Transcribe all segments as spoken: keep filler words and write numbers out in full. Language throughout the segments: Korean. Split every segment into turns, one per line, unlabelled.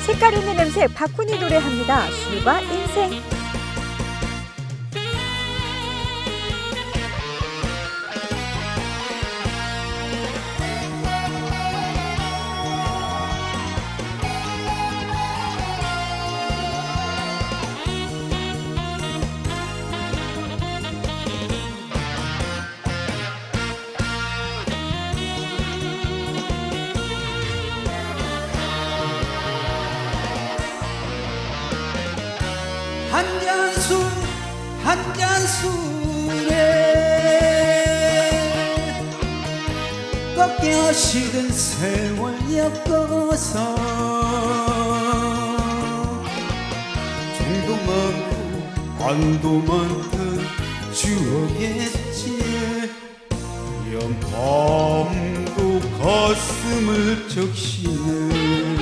색깔 있는 냄새 박훈이 노래합니다. 술과 인생.
한 잔 술, 한 잔 술에 꺾여 시든 세월 엮어서 정도 많고 안도 많던 추억했지. 연밤도 가슴을 적시네.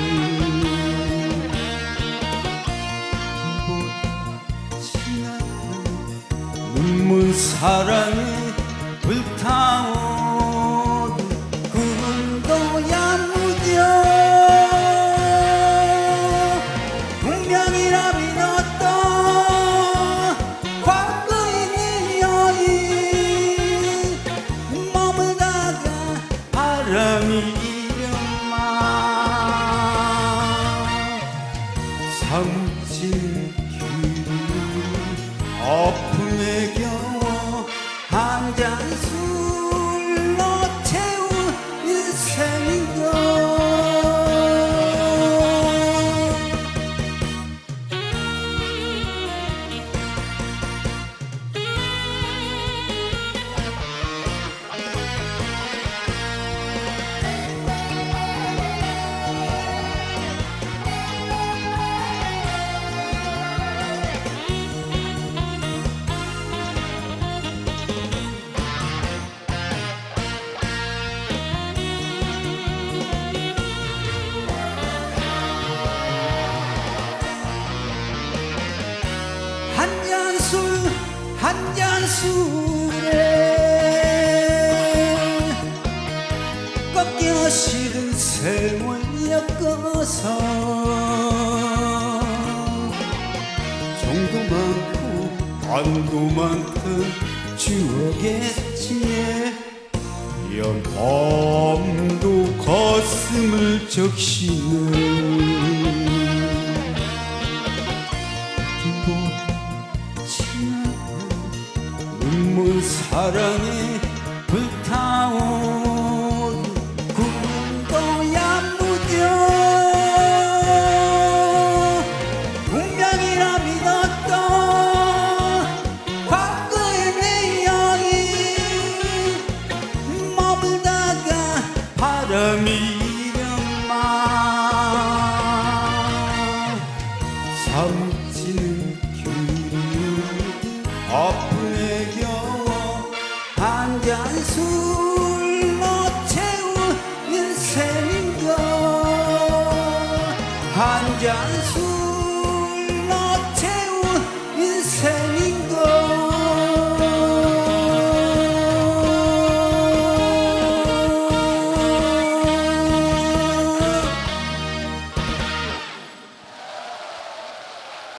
눈물 사랑에 불타오른 꿈도야 무뎌 운명이라 믿었던 과거의 여인 머물다가 바람이 이련만 사무친 아픔에 겨워 한 잔 술로 채운 인생이고. 한 잔 술, 한 잔 술에 꺾여 시든 세월 엮어서 정도 많고 안도 많던 추억했지. 연밤도 가슴을 적시네. 눈물 사랑에 불타오른 꿈도야 무뎌 운명이라 믿었던 과거의 내 여인 머물다가 바람이 이련만 사무치는 그리움 아픔에 겨워 한 잔 술